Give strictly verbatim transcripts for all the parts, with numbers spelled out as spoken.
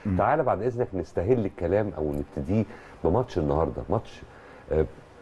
تعالى بعد اذنك نستهل الكلام او نبتديه بماتش النهارده. ماتش آه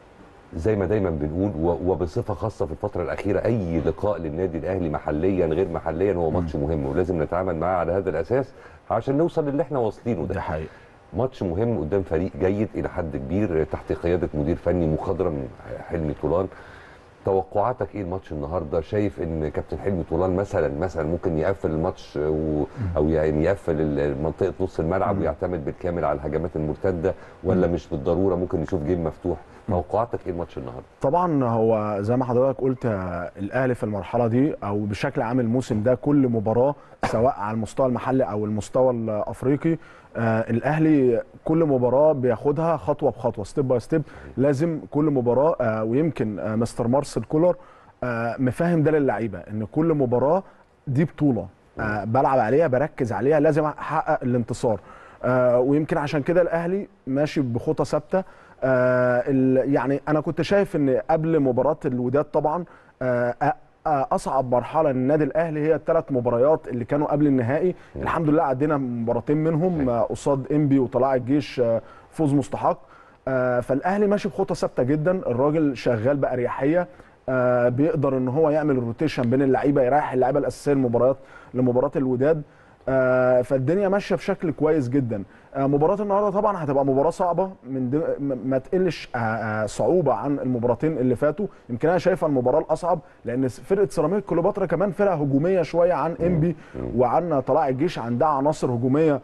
زي ما دايما بنقول وبصفه خاصه في الفتره الاخيره اي لقاء للنادي الاهلي محليا غير محليا هو ماتش مهم ولازم نتعامل معاه على هذا الاساس عشان نوصل للي احنا واصلينه ده. ده حقيقي. ماتش مهم قدام فريق جيد الى حد كبير تحت قياده مدير فني مخضرم حلمي طولان. توقعاتك ايه الماتش النهارده؟ شايف ان كابتن حلمي طولان مثلا مثلا ممكن يقفل الماتش او يعني يقفل منطقه نص الملعب ويعتمد بالكامل على الهجمات المرتده ولا مش بالضروره ممكن نشوف جيم مفتوح؟ توقعاتك ايه الماتش النهارده؟ طبعا هو زي ما حضرتك قلت الاهلي في المرحله دي او بشكل عام الموسم ده كل مباراه سواء على المستوى المحلي او المستوى الافريقي آه الاهلي كل مباراه بياخدها خطوه بخطوه ستيب باي ستيب. لازم كل مباراه آه ويمكن آه مستر مارسيل كولر آه مفاهم ده للعيبه ان كل مباراه دي بطوله آه بلعب عليها بركز عليها لازم احقق الانتصار. آه ويمكن عشان كده الاهلي ماشي بخطى ثابته. آه يعني انا كنت شايف ان قبل مباراه الوداد طبعا آه اصعب مرحله للنادي الاهلي هي الثلاث مباريات اللي كانوا قبل النهائي. الحمد لله عدينا مباراتين منهم قصاد انبي وطلائع الجيش فوز مستحق. فالاهلي ماشي بخطه ثابته جدا. الراجل شغال باريحيه بيقدر ان هو يعمل الروتيشن بين اللعيبه يريح اللعيبه الاساسيه المباريات لمباراه الوداد. فالدنيا ماشيه بشكل كويس جدا. مباراه النهارده طبعا هتبقى مباراه صعبه من ما تقلش صعوبه عن المباراتين اللي فاتوا. يمكن انا شايفها المباراه الاصعب لان فرقه سيراميكا كليوباترا كمان فرقه هجوميه شويه عن انبي وعن طلائع الجيش. عندها عناصر هجوميه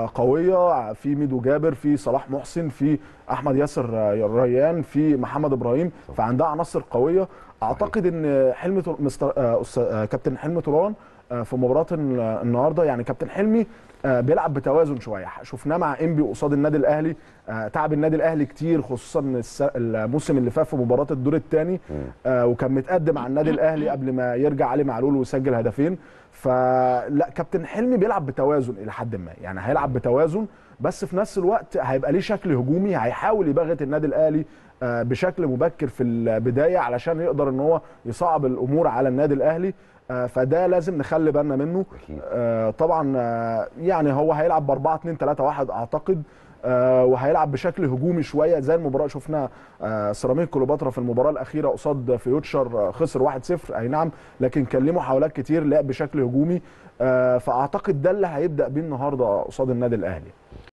قويه في ميدو جابر في صلاح محسن في احمد ياسر ريان في محمد ابراهيم. فعندها عناصر قويه. اعتقد ان حلمي مستر كابتن حلمي طولان في مباراه النهارده يعني كابتن حلمي بيلعب بتوازن شويه. شفناه مع انبي قصاد النادي الاهلي تعب النادي الاهلي كتير خصوصا الموسم اللي فات في مباراه الدور الثاني وكان متقدم على النادي الاهلي قبل ما يرجع علي معلول ويسجل هدفين. فلا كابتن حلمي بيلعب بتوازن الى حد ما يعني هيلعب بتوازن بس في نفس الوقت هيبقى ليه شكل هجومي. هيحاول يبغت النادي الاهلي بشكل مبكر في البدايه علشان يقدر ان هو يصعب الامور على النادي الاهلي. فده لازم نخلي بالنا منه. آه طبعا آه يعني هو هيلعب ب أربعة اتنين تلاتة واحد اعتقد آه وهيلعب بشكل هجومي شويه زي المباراه شفنا آه سيراميكا كليوباترا في المباراه الاخيره قصاد فيوتشر آه خسر واحد صفر اي نعم لكن كان ليه محاولات كتير لعب بشكل هجومي. آه فاعتقد ده اللي هيبدا بيه النهارده قصاد النادي الاهلي.